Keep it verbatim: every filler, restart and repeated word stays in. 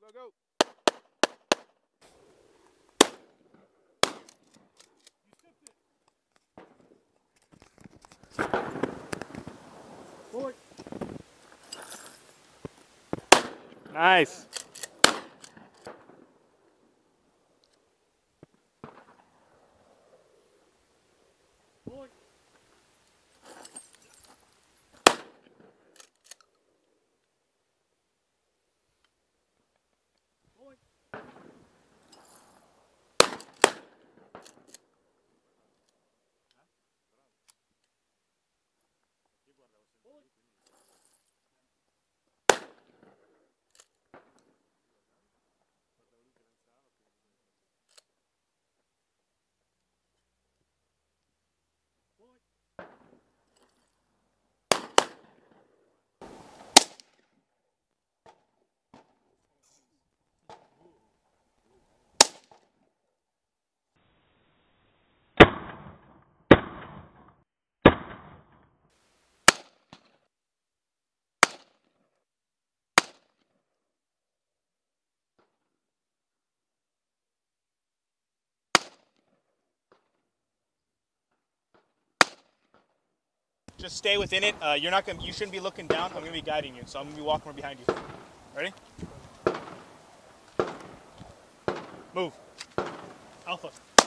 Go, go. Forward. Nice. Forward. Forward. Just stay within it. Uh, you're not gonna. You shouldn't be looking down. I'm gonna be guiding you, so I'm gonna be walking right behind you. Ready? Move. Alpha.